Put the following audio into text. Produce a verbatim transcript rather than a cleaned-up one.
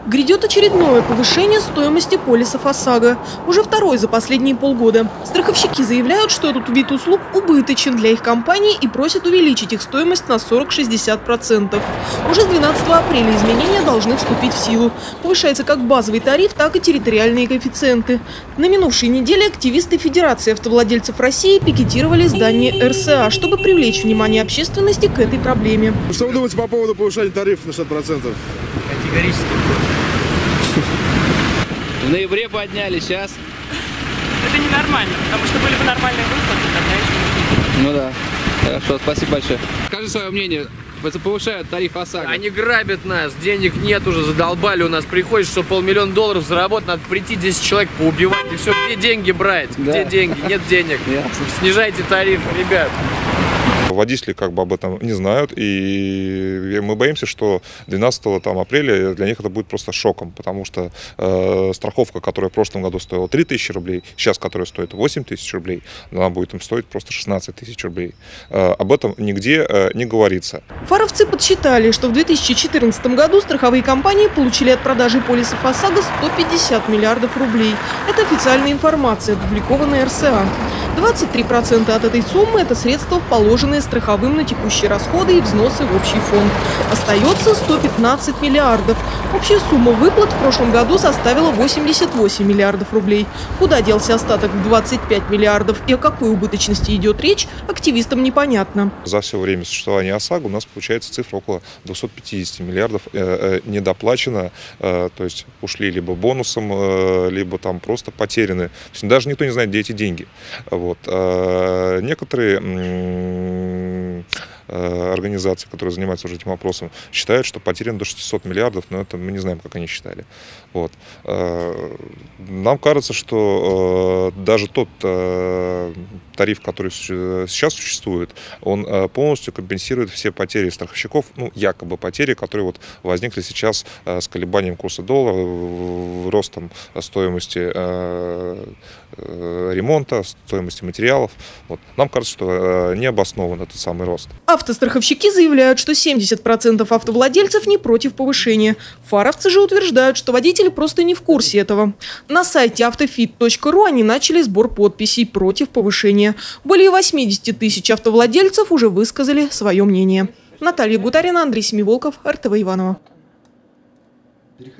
Грядет очередное повышение стоимости полисов ОСАГО. Уже второй за последние полгода. Страховщики заявляют, что этот вид услуг убыточен для их компаний и просят увеличить их стоимость на сорок-шестьдесят процентов. Уже с двенадцатого апреля изменения должны вступить в силу. Повышается как базовый тариф, так и территориальные коэффициенты. На минувшей неделе активисты Федерации автовладельцев России пикетировали здание эр эс а, чтобы привлечь внимание общественности к этой проблеме. Что вы думаете по поводу повышения тарифов на шестьдесят процентов? Категорически. В ноябре подняли, сейчас. Это ненормально, потому что были бы нормальные выплаты, тогда еще. Ну да. Хорошо, спасибо большое. Скажи свое мнение. Повышают тариф ОСАГО. Они грабят нас, денег нет уже, задолбали у нас. Приходишь, что полмиллиона долларов заработать, надо прийти десять человек поубивать. И все, где деньги брать? Да. Где деньги? Нет денег. Снижайте тариф, ребят. Водители как бы об этом не знают, и мы боимся, что двенадцатого там, апреля для них это будет просто шоком, потому что э, страховка, которая в прошлом году стоила три тысячи рублей, сейчас которая стоит восемь тысяч рублей, она будет им стоить просто шестнадцать тысяч рублей. Э, об этом нигде э, не говорится. Фаровцы подсчитали, что в две тысячи четырнадцатом году страховые компании получили от продажи полисов ОСАГО сто пятьдесят миллиардов рублей. Это официальная информация, опубликованная эр эс а. двадцать три процента от этой суммы – это средства, положенные страховым на текущие расходы и взносы в общий фонд. Остается сто пятнадцать миллиардов. Общая сумма выплат в прошлом году составила восемьдесят восемь миллиардов рублей. Куда делся остаток в двадцать пять миллиардов и о какой убыточности идет речь, активистам непонятно. За все время существования ОСАГО у нас получается цифра около двухсот пятидесяти миллиардов э, э, недоплачено, э, то есть ушли либо бонусом, э, либо там просто потеряны. То есть даже никто не знает, где эти деньги. Вот. Э, некоторые организации, которые занимаются уже этим вопросом, считают, что потеряно до шестисот миллиардов, но это мы не знаем, как они считали. Вот. Нам кажется, что даже тот тариф, который сейчас существует, он полностью компенсирует все потери страховщиков, ну, якобы потери, которые вот возникли сейчас с колебанием курса доллара, ростом стоимости ремонта, стоимости материалов. Вот. Нам кажется, что не обоснован этот самый рост. Автостраховщики заявляют, что семьдесят процентов автовладельцев не против повышения. Фаровцы же утверждают, что водители просто не в курсе этого. На сайте автофит точка ру они начали сбор подписей против повышения. Более восьмидесяти тысяч автовладельцев уже высказали свое мнение. Наталья Гутарина, Андрей Семиволков, эр тэ вэ Иваново.